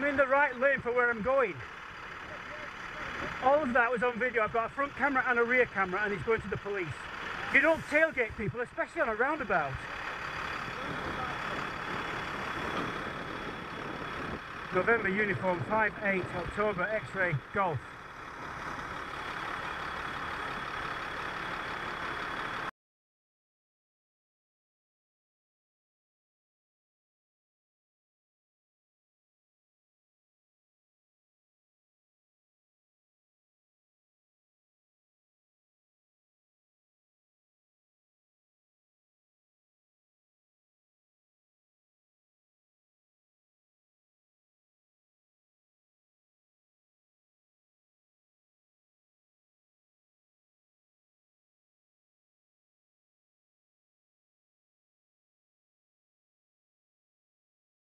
I'm in the right lane for where I'm going. All of that was on video. I've got a front camera and a rear camera, and it's going to the police. You don't tailgate people, especially on a roundabout. November uniform 58 October X-ray Golf.